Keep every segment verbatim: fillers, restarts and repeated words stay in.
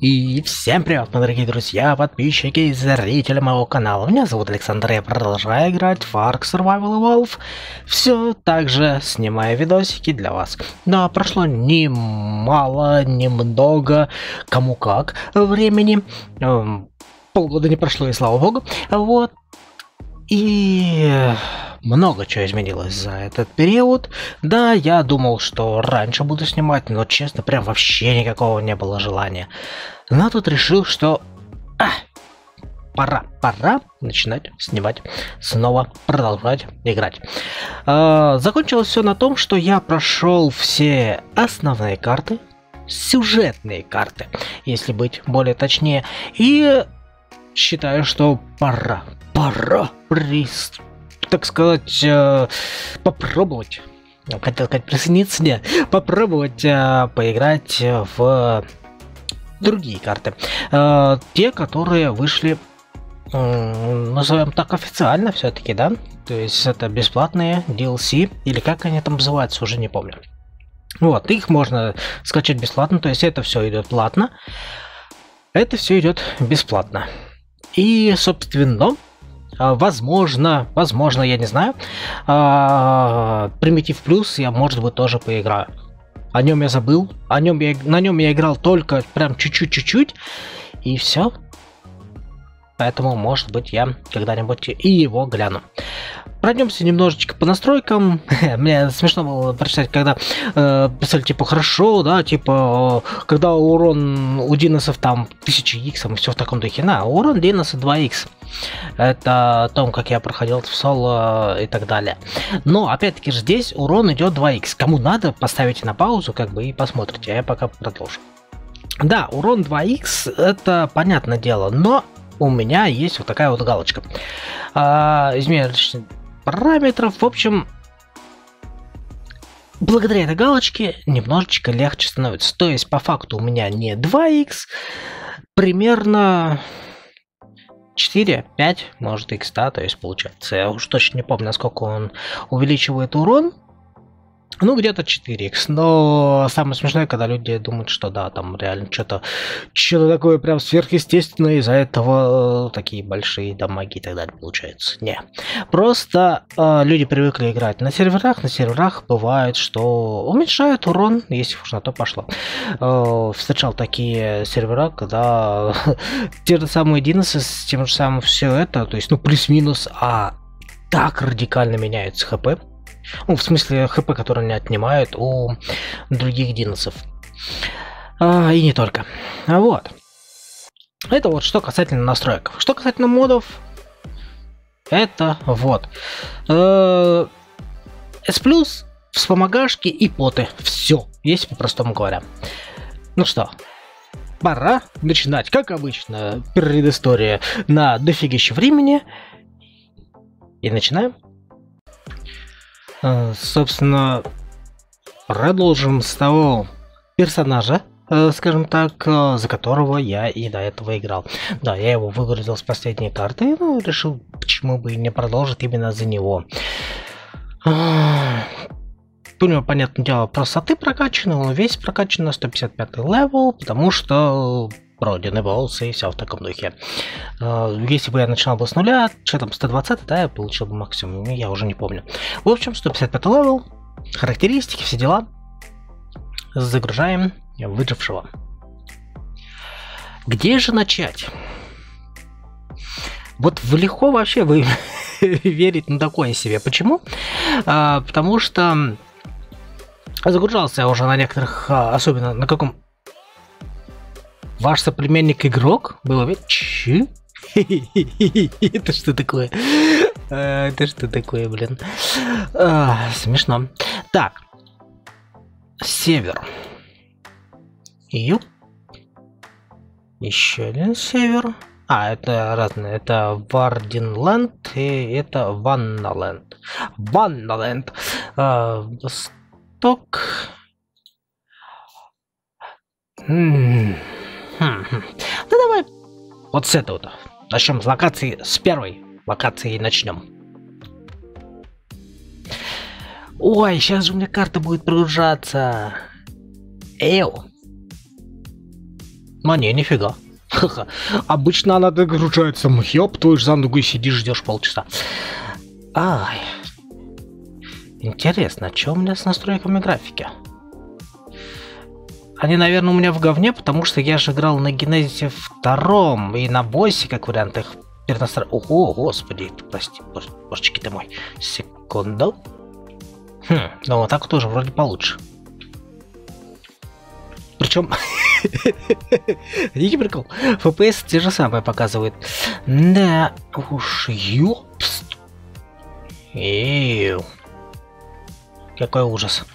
И всем привет, мои дорогие друзья, подписчики и зрители моего канала. Меня зовут Александр, я продолжаю играть в Ark Survival Evolved. Все так же снимаю видосики для вас. Да, прошло немало, немного, кому как времени. Эм, полгода не прошло, и слава богу. Вот. И много чего изменилось за этот период. Да, я думал, что раньше буду снимать, но честно, прям вообще никакого не было желания. Но тут решил, что а, пора, пора начинать снимать, снова продолжать играть. А, закончилось все на том, что я прошел все основные карты, сюжетные карты, если быть более точнее, и считаю, что пора, пора прист. так сказать, э, попробовать, хотел сказать присоединиться, нет, попробовать э, поиграть в другие карты. Э, те, которые вышли, э, назовем так, официально все-таки, да? То есть это бесплатные ди эл си, или как они там называются, уже не помню. Вот, их можно скачать бесплатно, то есть это все идет платно. Это все идет бесплатно. И, собственно, Возможно, возможно, я не знаю, Примитив Плюс я, может быть, тоже поиграю. О нем я забыл, о нем я, на нем я играл только прям чуть-чуть-чуть-чуть, и все. Поэтому, может быть, я когда-нибудь и его гляну. Пройдемся немножечко по настройкам. Мне смешно было прочитать, когда э, писали, типа, хорошо, да, типа, э, когда урон у диносов там тысяча икс, и все в таком духе. На, урон диноса два икс. Это о том, как я проходил в соло и так далее. Но, опять-таки, здесь урон идет два икс. Кому надо, поставите на паузу, как бы, и посмотрите, а я пока продолжу. Да, урон два икс, это понятное дело, но у меня есть вот такая вот галочка. А, измерить параметров, в общем, благодаря этой галочке немножечко легче становится. То есть, по факту у меня не два икс, примерно четыре-пять, может, икс, да, то есть получается. Я уж точно не помню, насколько он увеличивает урон. Ну, где-то четыре икс, но самое смешное, когда люди думают, что да, там реально что-то что-то такое прям сверхъестественное, из-за этого э, такие большие дамаги и так далее получается. Не, просто э, люди привыкли играть на серверах, на серверах бывает, что уменьшают урон, если уж на то пошло. Э, встречал такие сервера, когда те же самые диносы с тем же самым все это, то есть, ну, плюс-минус, а так радикально меняется хп. Ну, в смысле, хп, который не отнимают у других диносов. А, и не только. А вот. Это вот что касательно настроек. Что касательно модов, это вот. С плюс, вспомогашки и поты. Все, если по-простому говоря. Ну что, пора начинать. Как обычно, предыстория на дофигище времени. И начинаем. Собственно, продолжим с того персонажа, скажем так, за которого я и до этого играл. Да, я его выгрузил с последней карты, но решил, почему бы и не продолжить именно за него. У него, понятное дело, красоты прокачаны, он весь прокачан на сто пятьдесят пятый левел, потому что пройдены боссы и все в таком духе. Если бы я начинал бы с нуля, что там, сто двадцать, да, я получил бы максимум, я уже не помню. В общем, сто пятьдесят пятый левел, характеристики, все дела. Загружаем выжившего. Где же начать? Вот в легко вообще вы верить на такое себе. Почему? А, потому что загружался я уже на некоторых, особенно на каком... Ваш соплеменник игрок? Было ведь? Че? Это что такое? Это что такое, блин? Смешно. Так. Север. Юг. Еще один север. А, это разные. Это Варденленд и это Ванналенд. Ванналенд. Восток. Ну давай вот с этого-то. Начнем с локации, с первой локации начнем. Ой, сейчас же у меня карта будет прогружаться. Эу. А не, нифига. Ха-ха. Обычно она догружается. Ёб твою ж за ногу и сидишь, ждешь полчаса. Ай. Интересно, а что у меня с настройками графики? Они, наверное, у меня в говне, потому что я же играл на Генезисе втором и на боссе, как вариант, их перенастроил. Ого, господи, прости, божечки ты мой. Секунду. Хм, ну вот так тоже вроде получше. Причем, видите прикол? эф пи эс те же самые показывает. Да, уж ёпс. Эйу. Какой ужас.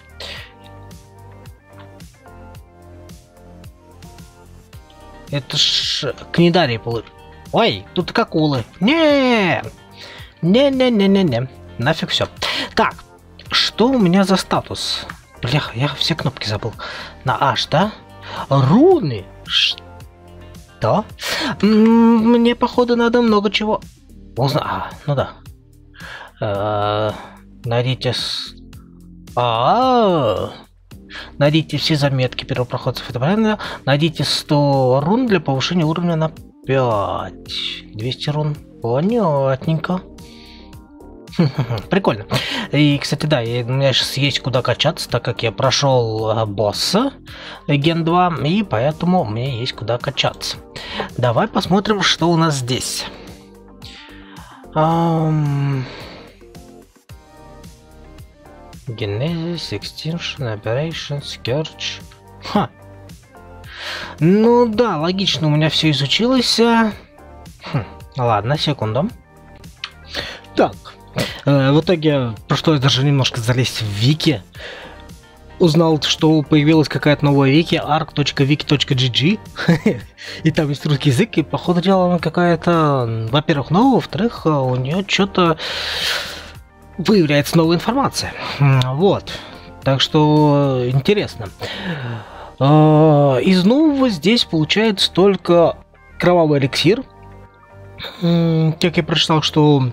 Это ж книдарий получил. Ой, тут акулы. Не, не-не-не-не-не. Нафиг все. Так, что у меня за статус? Бляха, я все кнопки забыл. На H, да? Руны? Что? Мне, походу, надо много чего. Узна... А, ну да. А, найдите... С... А, -а, -а. Найдите все заметки первопроходцев. Это правильно? Найдите сто рун для повышения уровня на пять. двести рун. Понятненько. Прикольно. И, кстати, да, я, у меня сейчас есть куда качаться, так как я прошел а, босса Ген два, и поэтому мне есть куда качаться. Давай посмотрим, что у нас здесь. Um... Genesis, Extinction, Operation, Scourge. Ха. Ну да, логично, у меня все изучилось. Хм. Ладно, секунду. Так. Э, в итоге пришлось даже немножко залезть в вики. Узнал, что появилась какая-то новая вики, арк точка вики точка джи джи. И там есть русский язык, и походу дела она какая-то, во-первых, новая, во-вторых, у нее что-то появляется новая информация. Вот. Так что интересно. Из нового здесь получается только кровавый эликсир. Как я прочитал, что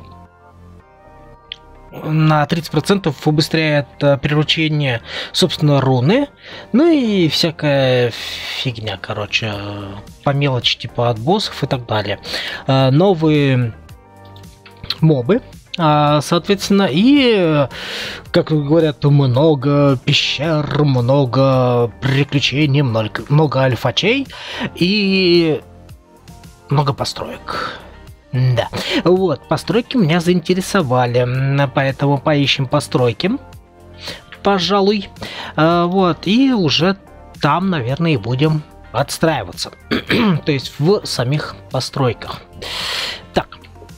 на тридцать процентов убыстряет приручение, собственно, руны. Ну и всякая фигня, короче, по мелочи, типа от боссов и так далее. Новые мобы. Соответственно, и, как говорят, много пещер, много приключений, много, много альфачей и много построек. Да, вот, постройки меня заинтересовали, поэтому поищем постройки, пожалуй. Вот, и уже там, наверное, и будем отстраиваться, то есть в самих постройках. Так.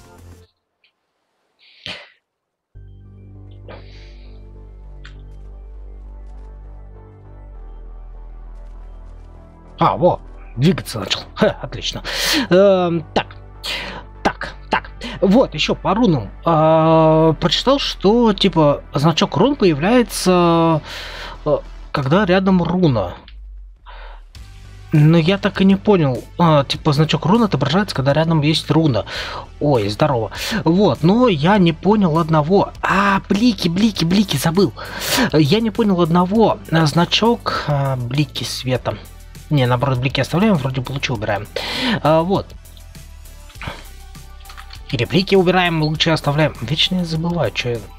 А, вот, двигаться начал. Ха, отлично. Эм, так, так, так. Вот, еще по рунам. Э, прочитал, что, типа, значок рун появляется, э, когда рядом руна. Но я так и не понял. Э, типа, значок рун отображается, когда рядом есть руна. Ой, здорово. Вот, но я не понял одного. А, блики, блики, блики, забыл. Я не понял одного. Значок э, блики света. Не, наоборот, блики оставляем, вроде бы лучше убираем. А, вот. Или блики убираем, лучше оставляем. Вечно я забываю, что я...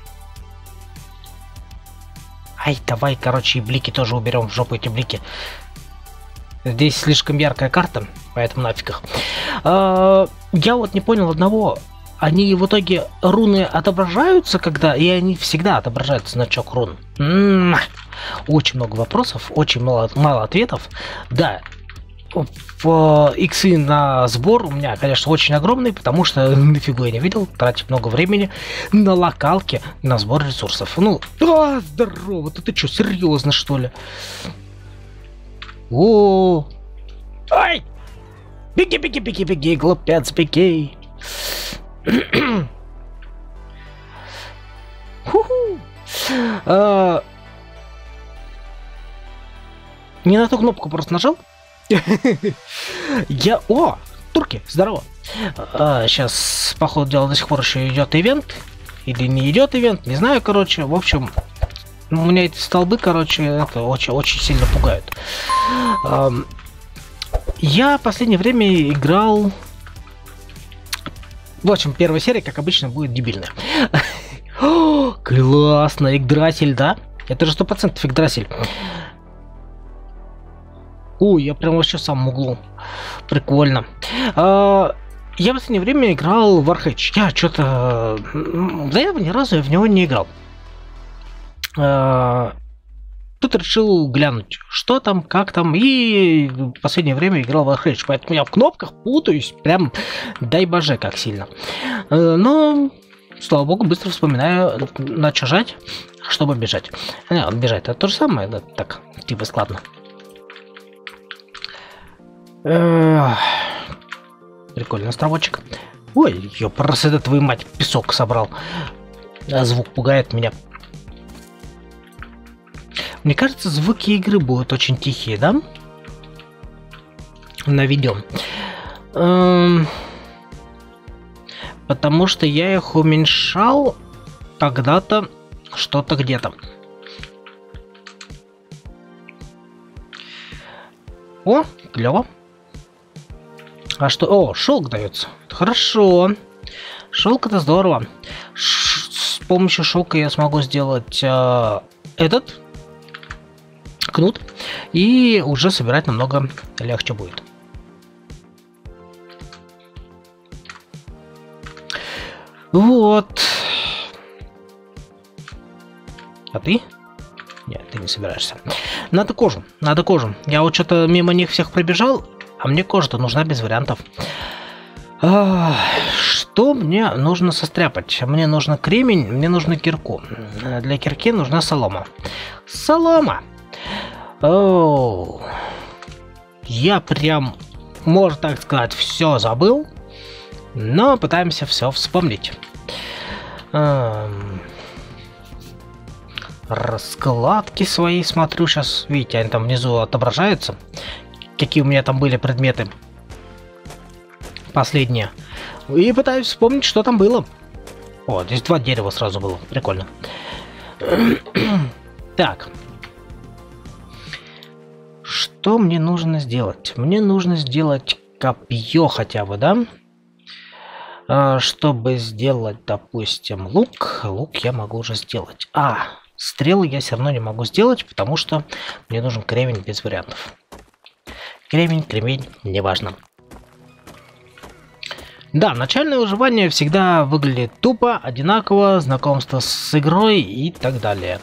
Ай, давай, короче, и блики тоже уберем в жопу, эти блики. Здесь слишком яркая карта, поэтому нафиг их. А, я вот не понял одного. Они в итоге руны отображаются, когда... И они всегда отображают значок рун. М-м-м. Очень много вопросов, очень мало, мало ответов. Да, в иксы на сбор у меня, конечно, очень огромный, потому что нафигу я не видел тратить много времени на локалке на сбор ресурсов. Ну, а, здорово, ты что, серьезно, что ли? О, ай! Беги, беги, беги, беги, глупец, беги! а, не на ту кнопку просто нажал. Я... О, турки, здорово. А, сейчас, по ходу дела, до сих пор еще идет ивент. Или не идет ивент, не знаю, короче. В общем, у меня эти столбы, короче, это очень, очень сильно пугают. А, Я в последнее время играл... В общем, первая серия, как обычно, будет дебильная. О, классно, Игдрасиль, да? Это же сто процентов Игдрасиль. Ой, я прям вообще в самом углу. Прикольно. А, я в последнее время играл в Warhatch. Я что-то... Да я ни разу в него не играл. А, тут решил глянуть, что там, как там. И в последнее время играл в Warhatch. Поэтому я в кнопках путаюсь. Прям дай боже, как сильно. А, но... Слава богу, быстро вспоминаю, на что жать, чтобы бежать. Не, бежать это то же самое, да, так, типа складно. Прикольный островочек. Ой, ёпрст, это твою мать, песок собрал. А звук пугает меня. Мне кажется, звуки игры будут очень тихие, да? Наведем. Эм... Потому что я их уменьшал когда-то, что-то где-то. О, клево. А что? О, шелк дается. Хорошо. Шелк это здорово. Ш с помощью шелка я смогу сделать э этот кнут. И уже собирать намного легче будет. Вот. А ты? Нет, ты не собираешься. Надо кожу, надо кожу. Я вот что-то мимо них всех пробежал, а мне кожа-то нужна без вариантов. А, что мне нужно состряпать? Мне нужно кремень, мне нужно кирку. Для кирки нужна солома. Солома! О, я прям, можно так сказать, все забыл. Но пытаемся все вспомнить. Эм... Раскладки свои смотрю сейчас. Видите, они там внизу отображаются. Какие у меня там были предметы. Последние. И пытаюсь вспомнить, что там было. О, здесь два дерева сразу было. Прикольно. Так. Что мне нужно сделать? Мне нужно сделать копье хотя бы, да? Чтобы сделать, допустим, лук, лук я могу уже сделать. А, стрелы я все равно не могу сделать, потому что мне нужен кремень без вариантов. Кремень, кремень, неважно. Да, начальное выживание всегда выглядит тупо, одинаково, знакомство с игрой и так далее.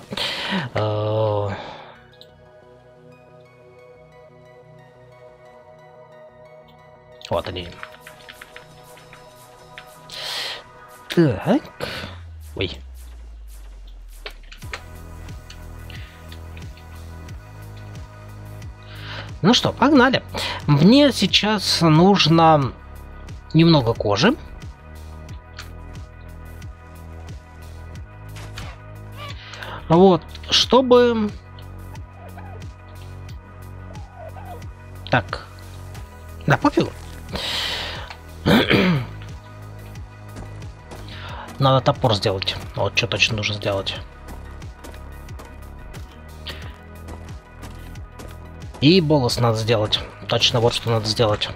Вот они. Так. Ой. Ну что, погнали. Мне сейчас нужно немного кожи. Вот, чтобы... Так. Да, пофигу. Надо топор сделать. Вот что точно нужно сделать. И болос надо сделать. Точно вот что надо сделать.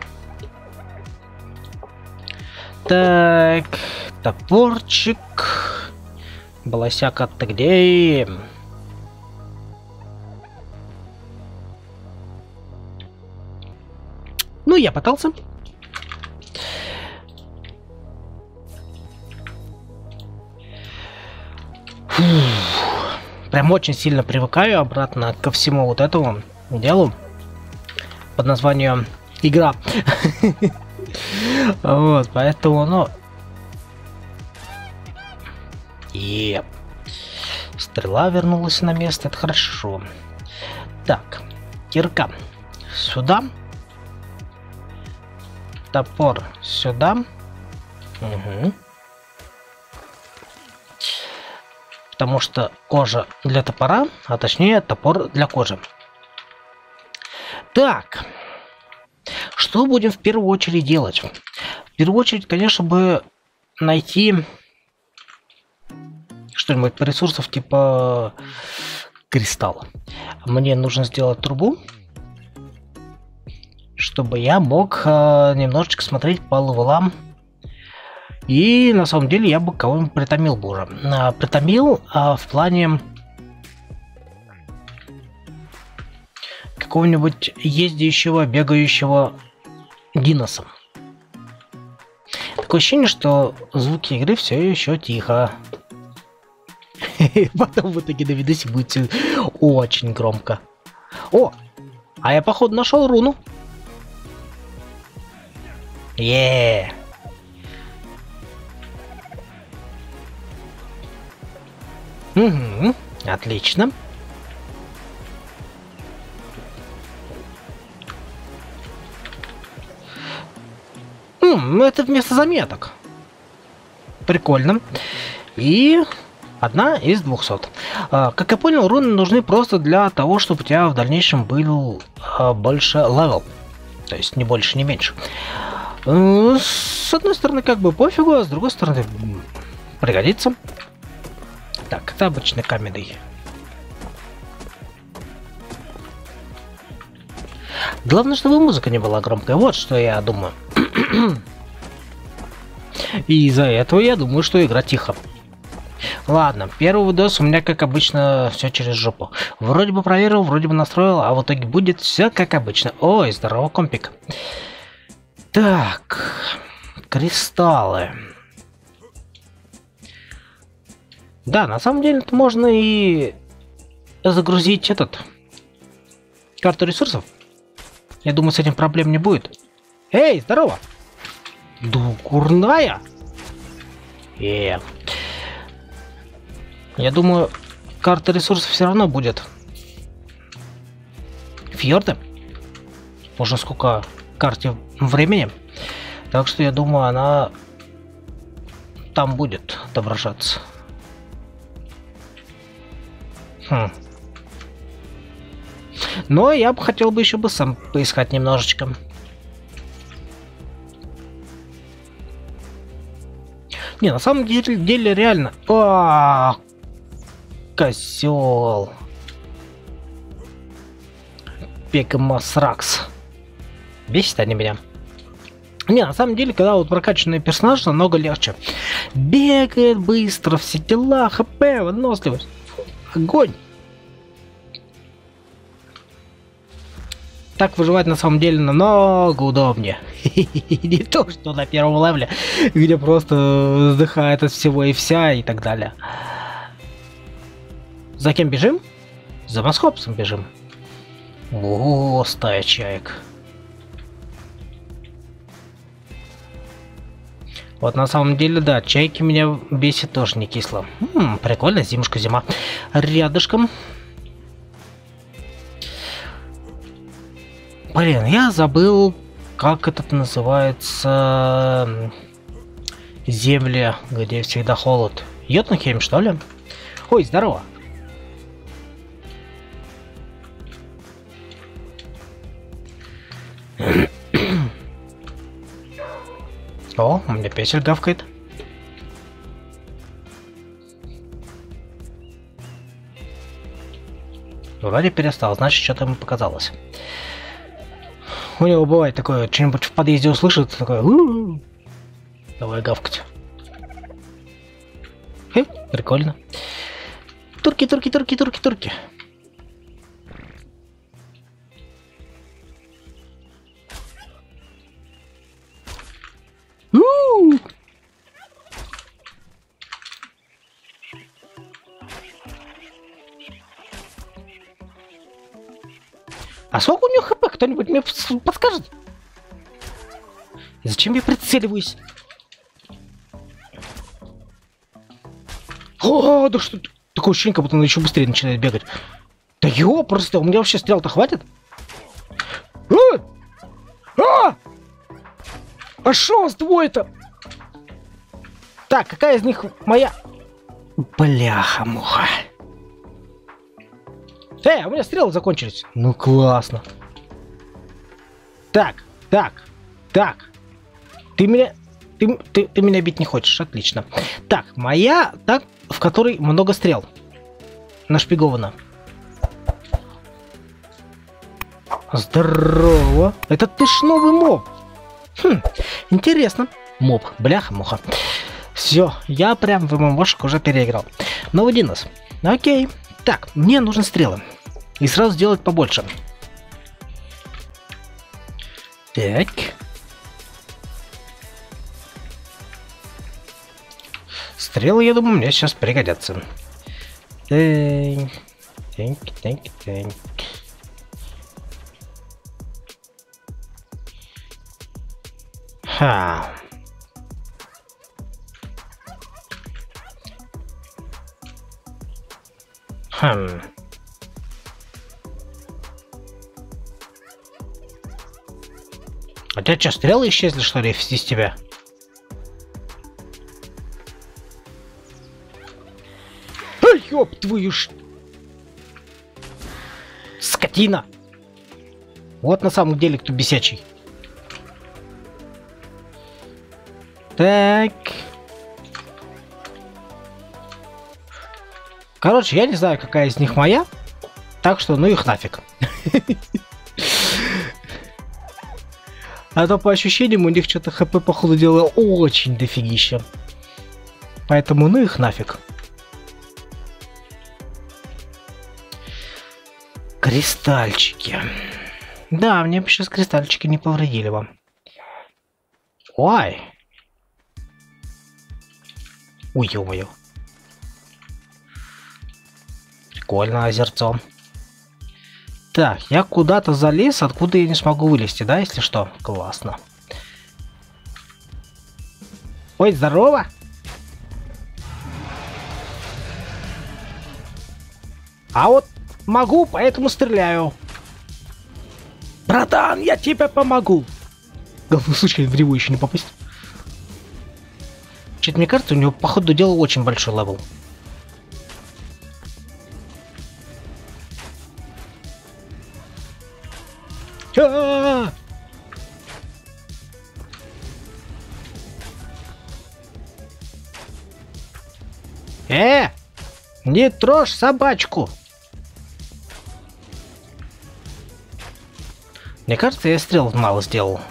Так. Топорчик. Болосяка, ты где? Ну, я пытался. Фух. Прям очень сильно привыкаю обратно ко всему вот этому делу под названием игра. Вот, поэтому, ну... И стрела вернулась на место, это хорошо. Так, кирка сюда. Топор сюда. Угу. Потому что кожа для топора, а точнее топор для кожи. Так, что будем в первую очередь делать? В первую очередь, конечно, бы найти что-нибудь по ресурсов типа кристалла. Мне нужно сделать трубу. чтобы я мог э, немножечко смотреть по левелам. И на самом деле я бы кого-нибудь притомил бы уже. А, притомил а, в плане какого-нибудь ездящего, бегающего диноса. Такое ощущение, что звуки игры все еще тихо. Потом в итоге на видосе будет все очень громко. О! А я походу нашел руну. Еее! Угу, отлично. М, это вместо заметок. Прикольно. И одна из двухсот. А, как я понял, руны нужны просто для того, чтобы у тебя в дальнейшем был а, больше левел. То есть не больше, не меньше. А, с одной стороны, как бы пофигу, а с другой стороны, пригодится. Так, это обычный каменный. Главное, чтобы музыка не была громкой. Вот что я думаю. И из-за этого я думаю, что игра тихо. Ладно, первый видос у меня, как обычно, все через жопу. Вроде бы проверил, вроде бы настроил, а в итоге будет все как обычно. Ой, здорово, компик. Так, кристаллы. Да, на самом деле можно и загрузить этот карту ресурсов. Я думаю, с этим проблем не будет. Эй, здорово! Дурная! Э. Я думаю, карта ресурсов все равно будет. Фьорды. Уже сколько карте времени. Так что я думаю, она там будет отображаться. Хм. Но я бы хотел бы еще бы сам поискать немножечко. Не, на самом деле, деле реально. А, козел. Пегамасракс. Бесит они меня. Не, на самом деле, когда вот прокачанный персонаж, намного легче. Бегает быстро, все дела, хп, выносливость. Огонь. Так выживать на самом деле намного удобнее. Не то, что на первом левеле, где просто вздыхает от всего и вся и так далее. За кем бежим? За Маскопсом бежим. О, стая чаек. Вот на самом деле, да, чайки меня бесит тоже не кисло. М-м, прикольно, зимушка, зима. Рядышком. Блин, я забыл, как этот называется... Земля, где всегда холод. Йотунхейм, что ли? Ой, здорово. О, у меня песель гавкает. Вроде перестал, значит, что-то ему показалось. У него бывает такое, что-нибудь в подъезде услышит, такое... У-у-у. Давай гавкать. Хе, прикольно. Турки, турки, турки, турки, турки. У-у-у. А сколько у него хп? Кто-нибудь мне подскажет? Зачем я прицеливаюсь? О, да что... Такое ощущение, как будто он еще быстрее начинает бегать. Да ё, просто у меня вообще стрел-то хватит? А! А! А шо с двое-то? Так, какая из них моя? Бляха-муха. Эй, у меня стрелы закончились. Ну классно. Так, так, так. Ты меня... Ты, ты, ты меня бить не хочешь, отлично. Так, моя, так, в которой много стрел. Нашпигована. Здорово. Это ты ж новый моб. Хм, интересно. Моб, бляха-муха. Все, я прям в ММОшек уже переиграл. Новый Динос. Окей. Так, мне нужны стрелы. И сразу сделать побольше. Так. Стрелы, я думаю, мне сейчас пригодятся. Так, так, так, так. Ха. Хм. А у тебя что, стрелы исчезли, что ли, из тебя? Ай, ёб твою ж... Скотина! Вот на самом деле кто бесячий. Так. Короче, я не знаю, какая из них моя. Так что, ну их нафиг. А то по ощущениям у них что-то хп, походу, дела очень дофигища. Поэтому, ну их нафиг. Кристальчики. Да, мне бы сейчас кристальчики не повредили вам. Ой. Ой, ё-моё. Прикольно, озерцо. Так, я куда-то залез, откуда я не смогу вылезти, да, если что? Классно. Ой, здорово! А вот могу, поэтому стреляю. Братан, я тебе помогу. Главное, случайно в него еще не попасть. Что-то мне кажется, у него, походу, дела очень большой левел. А-а-а! Э, не трожь собачку. Мне кажется, я стрел мало сделал.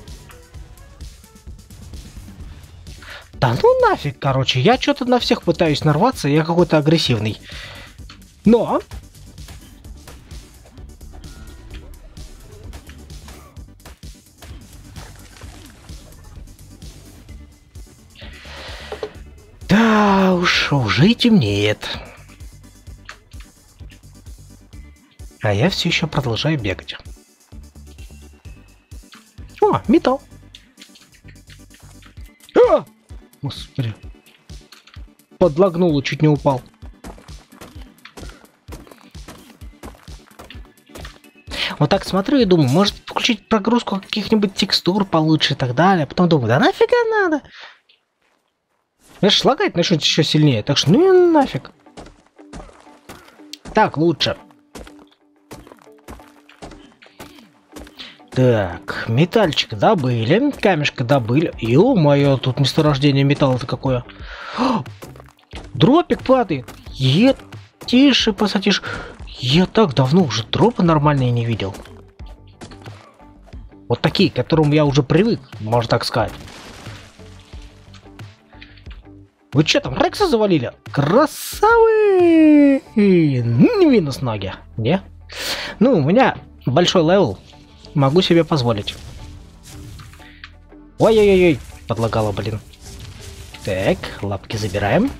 Да ну нафиг, короче, я что-то на всех пытаюсь нарваться, я какой-то агрессивный. Но... Да уж, уже темнеет. А я все еще продолжаю бегать. О, металл. А! Господи. Подлагнуло, чуть не упал. Вот так смотрю и думаю, может включить прогрузку каких-нибудь текстур получше и так далее. Потом думаю, да нафига надо? Я ж лагать начнет еще сильнее, так что ну и нафиг. Так, лучше. Так, метальчик добыли, камешка добыли. Ё-моё, тут месторождение металла-то какое. О, дропик падает. Е, тише, посадишь. Я так давно уже дропы нормальные не видел. Вот такие, к которым я уже привык, можно так сказать. Вы что там, Рекса завалили? Красавы! Минус ноги. Не? Ну, у меня большой левел. Могу себе позволить. Ой-ой-ой, подлагало, блин. Так, лапки забираем.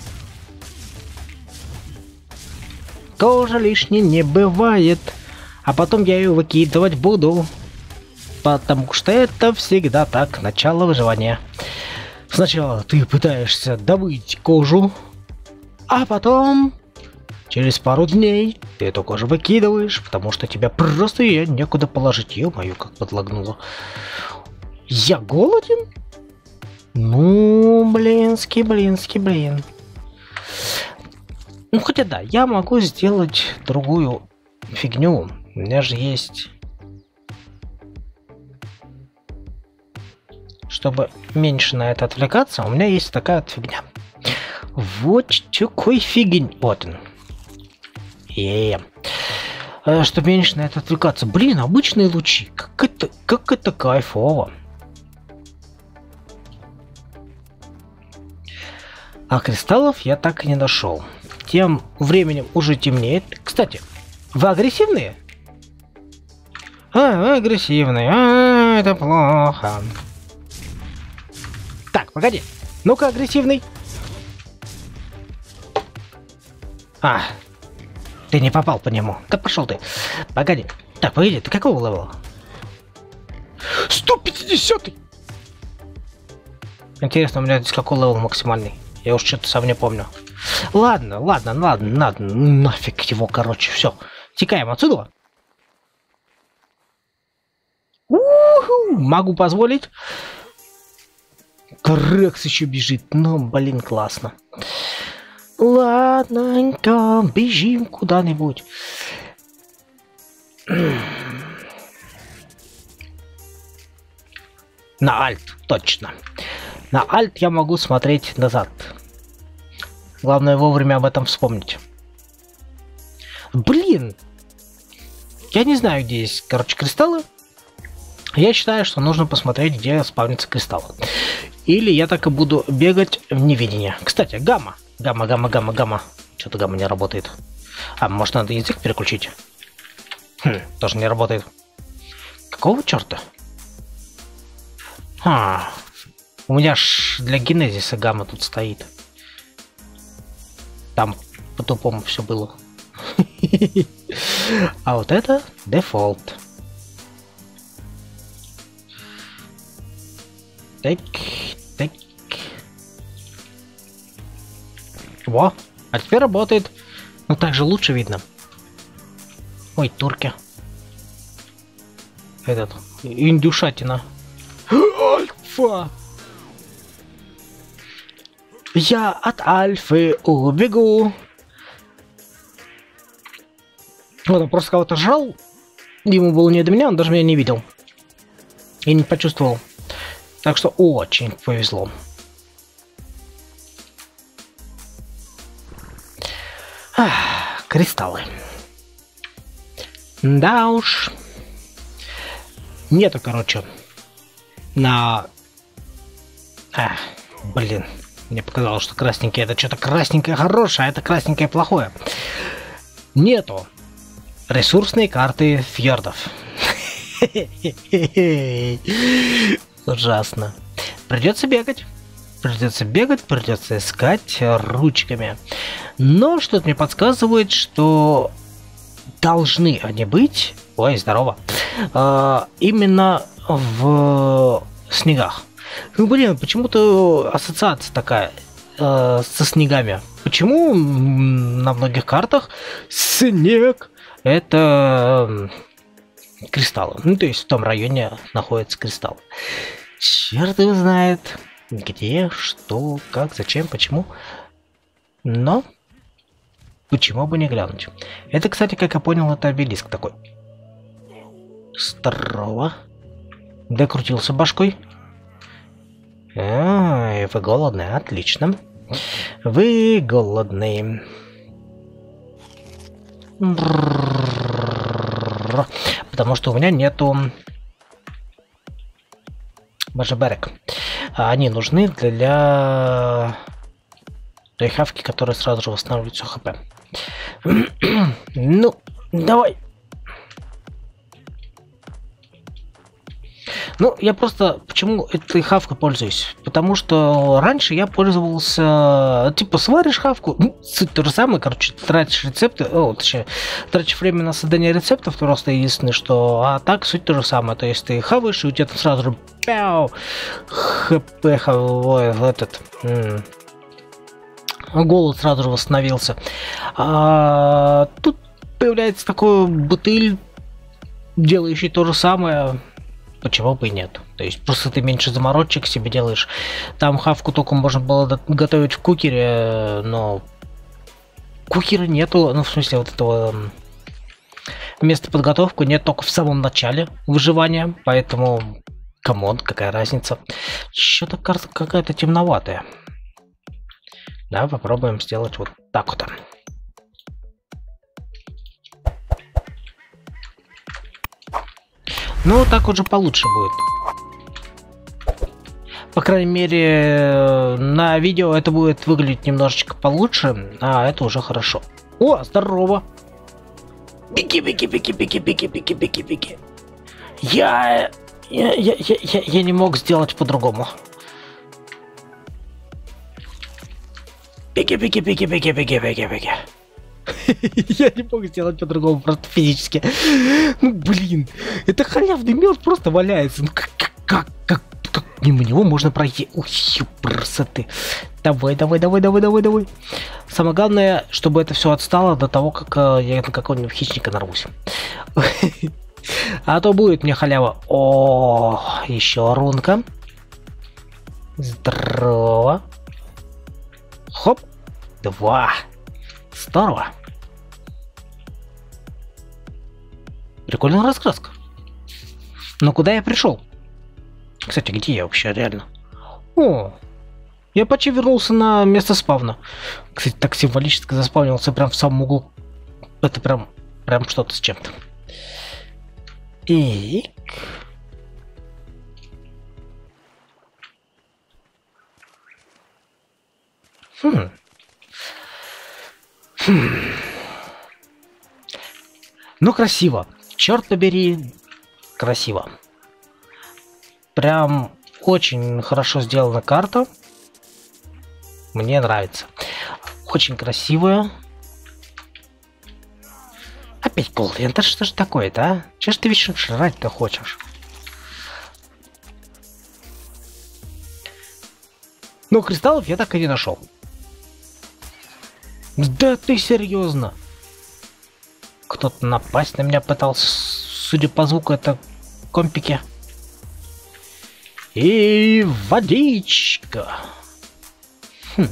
Тоже лишней не бывает. А потом я ее выкидывать буду. Потому что это всегда так. Начало выживания. Сначала ты пытаешься добыть кожу, а потом через пару дней ты эту кожу выкидываешь, потому что тебя просто ее некуда положить. Ё-моё, как подлагнуло. Я голоден? Ну, блинский, блинский, блин. Ну, хотя да, я могу сделать другую фигню. У меня же есть... Чтобы меньше на это отвлекаться, у меня есть такая вот фигня. Вот такой фигень. Вот он. Е-е-е. э, чтобы меньше на это отвлекаться. Блин, обычные лучи. Как это, как это кайфово. А кристаллов я так и не нашел. Тем временем уже темнеет. Кстати, вы агрессивные? А, вы агрессивные. А, это плохо. Так, погоди. Ну-ка, агрессивный. А, ты не попал по нему. Да пошел ты. Погоди. Так, погоди, ты какого левела? сто пятидесятый! Интересно, у меня здесь какой левел максимальный? Я уж что-то сам не помню. Ладно, ладно, ладно, ладно. Нафиг его, короче, все. Текаем отсюда. У-ху, могу позволить. Крекс еще бежит. Ну, блин, классно. Ладненько, бежим куда-нибудь. На альт, точно. На альт я могу смотреть назад. Главное вовремя об этом вспомнить. Блин! Я не знаю, где есть, короче, кристаллы. Я считаю, что нужно посмотреть, где спавнятся кристаллы. Или я так и буду бегать в невидение. Кстати, гамма. Гамма, гамма, гамма, гамма. Что-то гамма не работает. А, может, надо язык переключить? Хм, тоже не работает. Какого черта? А, у меня ж для генезиса гамма тут стоит. Там по-тупому все было. А вот это дефолт. Так, так. Во, а теперь работает. Ну так же лучше видно. Ой, турки. Этот, индюшатина. Альфа! Я от Альфы убегу. Вот он просто кого-то жрал. Ему было не до меня, он даже меня не видел. И не почувствовал. Так что очень повезло. Ах, кристаллы. Да уж. Нету, короче. На... А, блин. Мне показалось, что красненькое это что-то красненькое хорошее, а это красненькое плохое. Нету ресурсной карты фьордов. Ужасно. Придется бегать. Придется бегать, придется искать ручками. Но что-то мне подсказывает, что должны они быть... Ой, здорово. А, именно в снегах. Ну, блин, почему-то ассоциация такая э, со снегами. Почему на многих картах снег это э, кристаллы? Ну, то есть в том районе находится кристалл. Черт его знает, где, что, как, зачем, почему. Но почему бы не глянуть? Это, кстати, как я понял, это обелиск такой. Здорово. Докрутился башкой. Ай, вы голодные, отлично. Вы голодные. Потому что у меня нету бажеберек. Они нужны для той хавки, которая сразу же восстанавливает все хп. Ну, давай. Ну, я просто почему этой хавкой пользуюсь? Потому что раньше я пользовался, типа, сваришь хавку, ну, суть то же самое, короче, тратишь рецепты, о, точнее, тратишь время на создание рецептов, просто единственное, что, а так суть то же самое, то есть ты хаваешь, и у тебя там сразу же, пяу, хп, ой, этот, м-м, голод сразу же восстановился. А тут появляется такой бутыль, делающий то же самое. Почему бы и нет? То есть просто ты меньше заморочек себе делаешь. Там хавку только можно было готовить в кукере, но кукера нету, ну в смысле вот этого места подготовки нет только в самом начале выживания, поэтому камон, какая разница? Что-то карта какая-то темноватая. Да, попробуем сделать вот так вот. Ну, так уже получше будет. По крайней мере, на видео это будет выглядеть немножечко получше, а это уже хорошо. О, здорово! Беги, беги, беги, беги, беги, беги, беги, беги. Я... Я, я, я, я, я не мог сделать по-другому. Беги, беги, беги, беги, беги, беги, беги. Я не мог сделать по-другому, просто физически. Ну, блин, это халявный мел просто валяется. Ну, как, как, как, как мимо него можно пройти? Ой, красоты. Давай, давай, давай, давай, давай, давай. Самое главное, чтобы это все отстало до того, как э, я на какого-нибудь хищника нарвусь. А то будет мне халява. О, еще рунка. Здорово. Хоп. Два. Здорово. Прикольная раскраска. Но куда я пришел? Кстати, где я вообще реально? О, я почти вернулся на место спавна. Кстати, так символически заспавнился прям в самом углу. Это прям, прям что-то с чем-то. И... Хм. Хм. Ну, красиво. Черт побери, красиво. Прям очень хорошо сделана карта. Мне нравится. Очень красивая. Опять голден. Это что ж такое-то, а? Че ж ты вечно жрать-то хочешь? Но кристаллов я так и не нашел. Да ты серьезно? Кто-то напасть на меня пытался, судя по звуку, это компики. И водичка. Хм.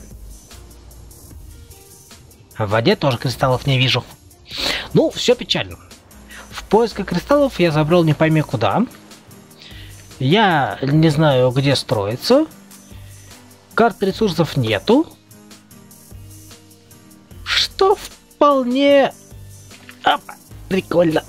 В воде тоже кристаллов не вижу. Ну, все печально. В поисках кристаллов я забрел не пойми куда. Я не знаю, где строиться. Карт ресурсов нету. Что вполне... Опа, прикольно.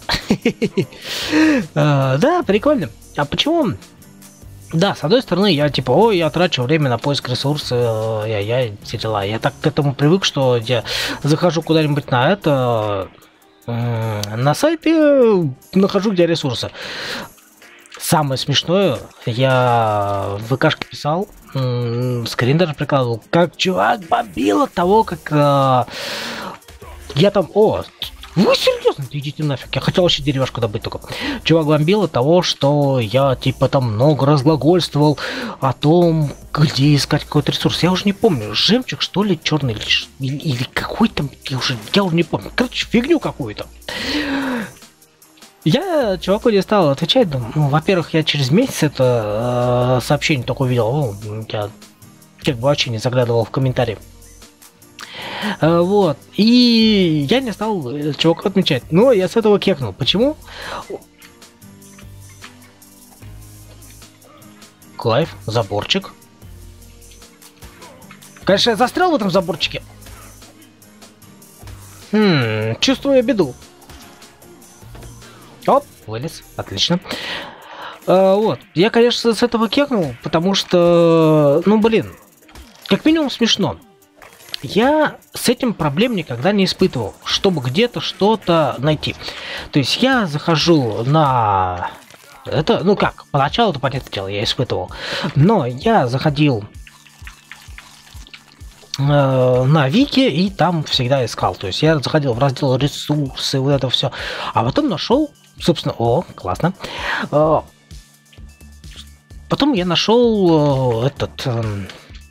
Да, прикольно. А почему? Да, с одной стороны, я типа, ой, я трачу время на поиск ресурсов, я, я все дела. Я так к этому привык, что я захожу куда-нибудь на это, на сайт и нахожу, где ресурсы. Самое смешное, я в ВКшке писал, скрин даже прикладывал, как чувак бомбил от того, как э, я там, о, вы серьезно, идите нафиг, я хотел вообще деревяшку добыть только. Чувак бомбил от того, что я типа там много разглагольствовал о том, где искать какой-то ресурс. Я уже не помню, жемчуг что ли, черный или, или какой там, я уже, я уже не помню. Короче, фигню какую-то. Я чуваку не стал отвечать, ну, во-первых, я через месяц это э, сообщение только увидел, ну, я как бы вообще не заглядывал в комментарии. Э, вот, и я не стал чуваку отмечать, но я с этого кекнул. Почему? Кайф, заборчик. Конечно, я застрял в этом заборчике. Хм, чувствую беду. Оп, вылез, отлично. А, вот, я, конечно, с этого кекнул, потому что, ну, блин, как минимум смешно. Я с этим проблем никогда не испытывал, чтобы где-то что-то найти. То есть я захожу на... Это, ну как, поначалу это, понятное дело, я испытывал. Но я заходил э, на Вики и там всегда искал. То есть я заходил в раздел ресурсы, вот это все. А потом нашел... Собственно, о, классно. Потом я нашел этот э,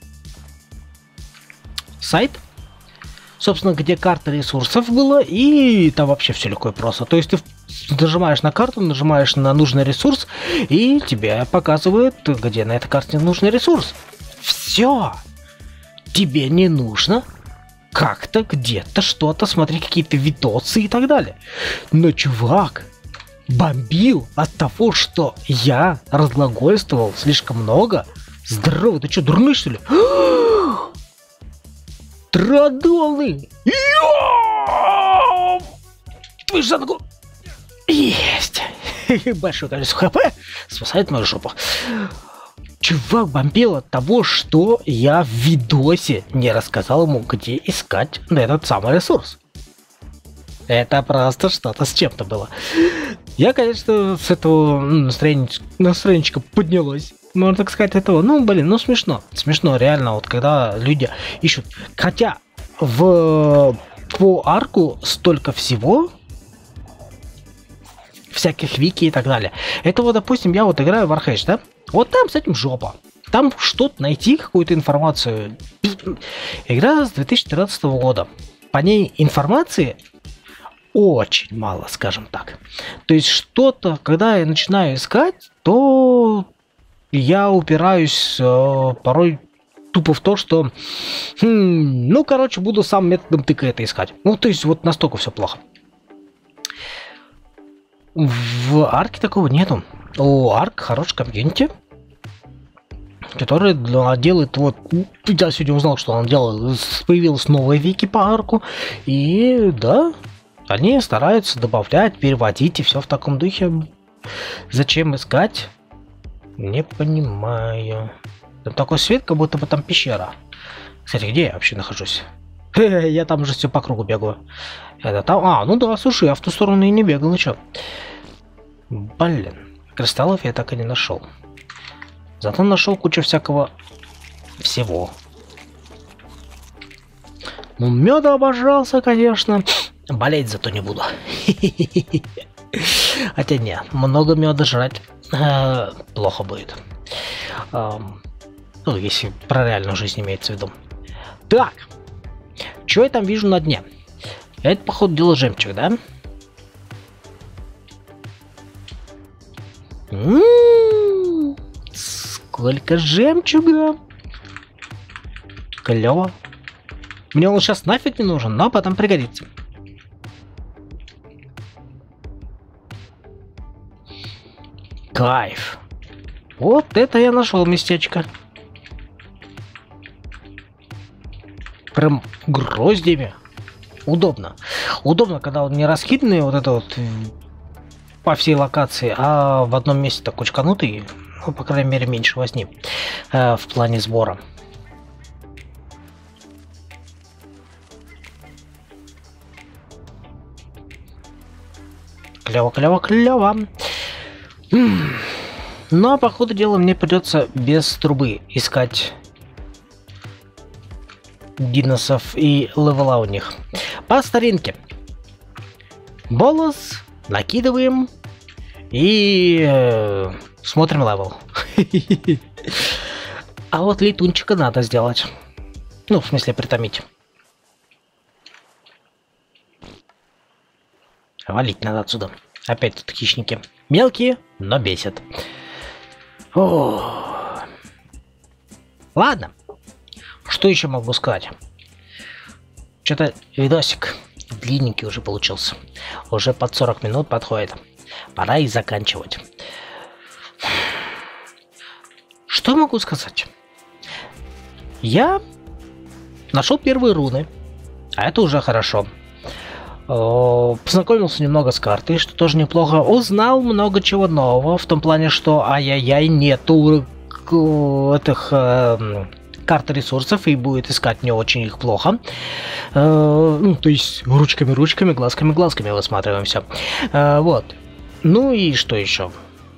сайт, собственно, где карта ресурсов была, и там вообще все легко и просто. То есть ты нажимаешь на карту, нажимаешь на нужный ресурс, и тебе показывает, где на этой карте нужный ресурс. Все. Тебе не нужно как-то где-то что-то смотреть, какие-то видосы и так далее. Но, чувак, бомбил от того, что я разглагольствовал слишком много. Здорово, ты что, дурный, что ли? Традолы! Твою за ногу! Есть! большое количество хп спасает мою жопу. Чувак бомбил от того, что я в видосе не рассказал ему, где искать этот самый ресурс. Это просто что-то с чем-то было. Я, конечно, с этого настроенечка, настроенечка поднялось. Можно так сказать, этого. Ну, блин, ну смешно. Смешно, реально, вот когда люди ищут. Хотя в по арку столько всего. Всяких вики и так далее. Это вот, допустим, я вот играю в Warhage, да? Вот там с этим жопа. Там что-то найти, какую-то информацию. Игра с две тысячи тринадцатого года. По ней информации очень мало, скажем так. То есть что-то, когда я начинаю искать, то я упираюсь э, порой тупо в то, что хм, ну, короче, буду сам методом тыка это искать. Ну, то есть вот настолько все плохо. В арке такого нету. У арк хороший комьюнити, который делает вот... Я сегодня узнал, что он делал. Появилась новая вики по арку. И да, они стараются добавлять, переводить и все в таком духе. Зачем искать? Не понимаю. Там такой свет, как будто бы там пещера. Кстати, где я вообще нахожусь? Я там уже все по кругу бегаю. Это там... А, ну да, слушай, я в ту сторону и не бегал, ну чё? Блин, кристаллов я так и не нашел. Зато нашел кучу всякого всего. Ну, меда обожрался, конечно. Болеть зато не буду. Хотя не, много меда жрать э, плохо будет. Э, ну, если про реальную жизнь имеется в виду. Так, что я там вижу на дне? Это, походу, дело жемчуг, да? М-м-м, сколько жемчуга! Клево. Мне он сейчас нафиг не нужен, но потом пригодится. Кайф. Вот это я нашел местечко. Прям гроздями. Удобно. Удобно, когда он не раскиданный вот это вот по всей локации, а в одном месте так кучканутый, ну, по крайней мере, меньше возни э, в плане сбора. Клево, клево, клево. Ну, а по ходу дела мне придется без трубы искать диносов и левела у них. По старинке. Болос, накидываем и э, смотрим левел. А вот летунчика надо сделать. Ну, в смысле, притомить. Валить надо отсюда. Опять тут хищники. Мелкие, но бесят. О. Ладно. Что еще могу сказать? Что-то видосик длинненький уже получился. Уже под сорок минут подходит. Пора и заканчивать. Что могу сказать? Я нашел первые руны. А это уже хорошо. Познакомился немного с картой, что тоже неплохо. Узнал много чего нового. В том плане, что ай-яй-яй, нету этих... Э, карта ресурсов, и будет искать не очень их плохо. Э, ну, то есть ручками-ручками, глазками-глазками высматриваем все. Э, вот. Ну и что еще?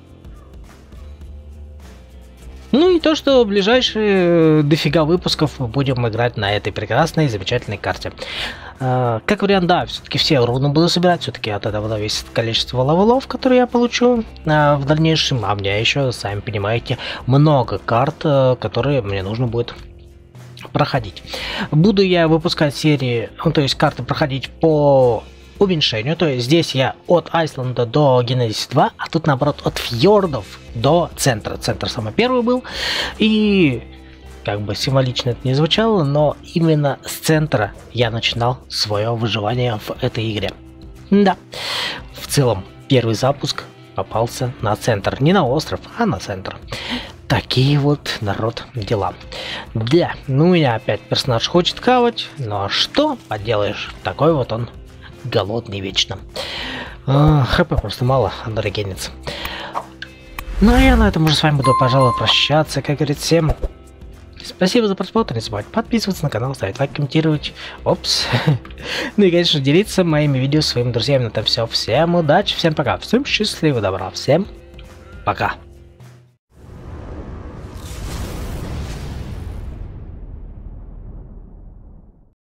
Ну и то, что в ближайшие дофига выпусков мы будем играть на этой прекрасной, замечательной карте. Э, как вариант, да, все-таки все руны буду собирать, все-таки от этого зависит количество левелов, которые я получу э, в дальнейшем. А мне еще, сами понимаете, много карт, э, которые мне нужно будет проходить. Буду я выпускать серии, ну, то есть карты проходить по уменьшению, то есть здесь я от Айсленда до Генезис два, а тут наоборот от фьордов до центра. Центр самый первый был, и как бы символично это не звучало, но именно с центра я начинал свое выживание в этой игре. Да, в целом первый запуск попался на центр, не на остров, а на центр. Такие вот, народ, дела. Да, ну у меня опять персонаж хочет кавать, но что поделаешь, такой вот он голодный вечно. А, хп просто мало, надо регениться. Ну а я на этом уже с вами буду, пожалуй, прощаться. Как говорит, всем спасибо за просмотр. Не забывайте подписываться на канал, ставить лайк, комментировать. Опс. Ну и, конечно, делиться моими видео своими друзьями. На этом все. Всем удачи, всем пока. Всем счастливо, добра. Всем пока.